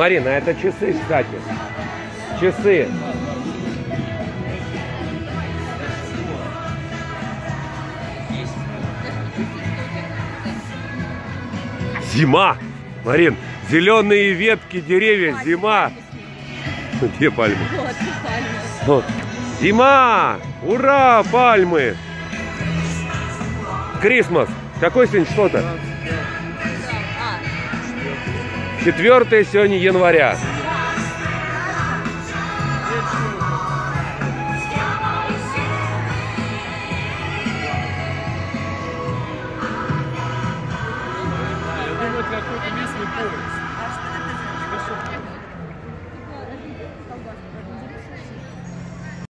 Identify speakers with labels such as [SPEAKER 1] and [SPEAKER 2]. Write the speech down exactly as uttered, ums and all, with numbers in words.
[SPEAKER 1] Марина, это часы, кстати. Часы. Зима! Марин, зеленые ветки, деревья, зима. Где пальмы?
[SPEAKER 2] Вот, пальмы.
[SPEAKER 1] Вот. Зима! Ура, пальмы! Крисмас. Какой сегодня что-то? четвёртое сегодня января.